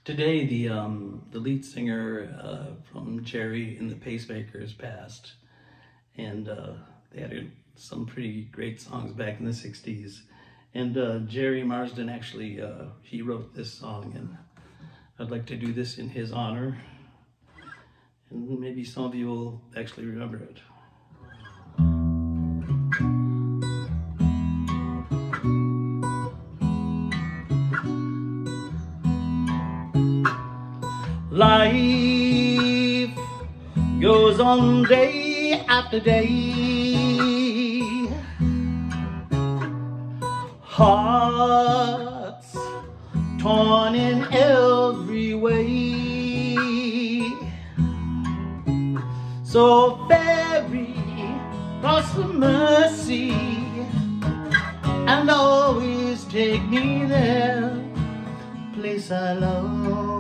Today, the lead singer from Gerry and the Pacemakers passed, and they had some pretty great songs back in the 60s. And Gerry Marsden actually, he wrote this song, and I'd like to do this in his honor. And maybe some of you will actually remember it. Life goes on day after day, hearts torn in every way. So ferry across the Mersey and always take me there, place I love.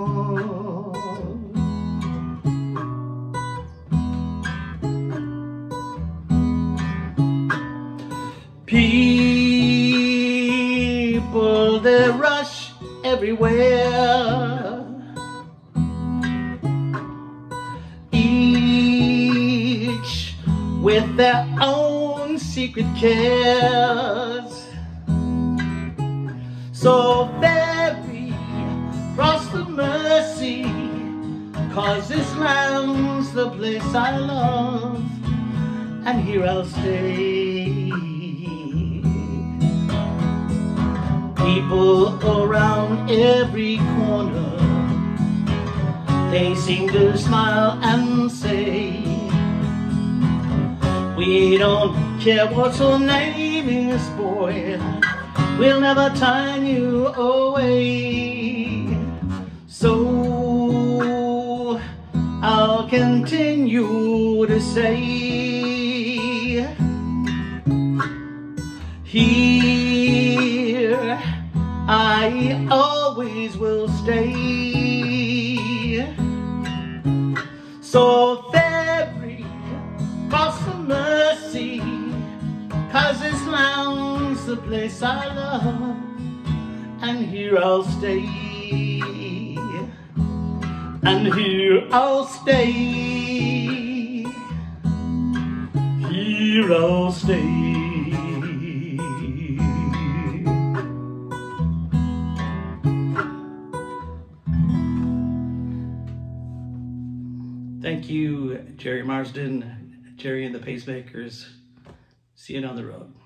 People, they rush everywhere, each with their own secret cares. So ferry across the Mersey, 'cause this land's the place I love, and here I'll stay. People around every corner, they seem to smile and say, we don't care what your name is, boy, we'll never turn you away. So I'll continue to say, here I always will stay. So ferry across the Mersey, 'cause this land's the place I love, and here I'll stay, and here I'll stay, here I'll stay. Thank you, Gerry Marsden, Gerry and the Pacemakers. See you down the road.